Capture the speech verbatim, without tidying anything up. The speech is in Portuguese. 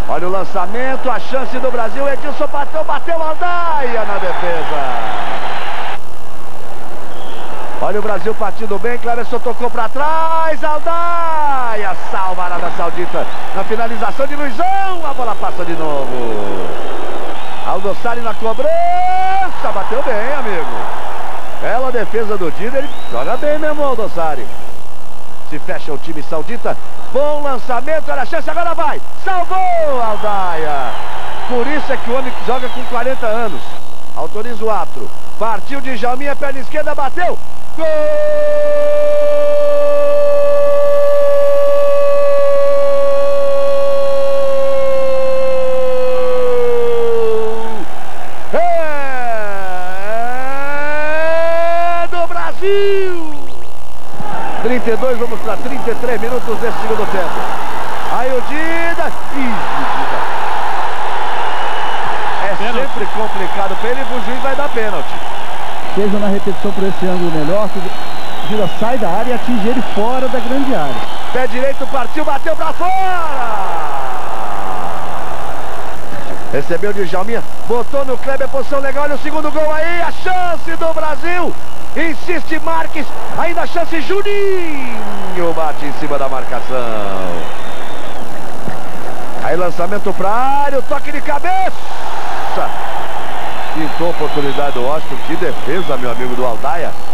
Olha o lançamento, a chance do Brasil. Edilson bateu, bateu, Aldaia na defesa. Olha o Brasil partindo bem, Cleverson tocou para trás, Aldaia salva a Arábia Saudita. Na finalização de Luizão, a bola passa de novo. Aldossari na cobrança, bateu bem, amigo. Bela defesa do Dida, ele joga bem mesmo, Aldossari. Se fecha o time saudita. Bom lançamento, olha a chance, agora vai. Salvou, Aldaia. Por isso é que o homem joga com quarenta anos. Autoriza o árbitro. Partiu de Djalminha, perna esquerda, bateu. Gol! É do Brasil! trinta e dois, vamos para trinta e três minutos desse segundo tempo. Aí o Dida. Ih, Dida. É pênalti. Sempre complicado para ele, o juiz vai dar pênalti. Seja na repetição por esse ângulo melhor, que o Dida sai da área e atinge ele fora da grande área. Pé direito, partiu, bateu para fora. Recebeu de Djalminha, botou no Kleber, posição legal, olha o segundo gol aí, a chance do Brasil. Insiste Marques, ainda a chance, Juninho bate em cima da marcação. Aí lançamento para a área, o toque de cabeça. Pintou a oportunidade do Washington, que defesa, meu amigo, do Aldaia.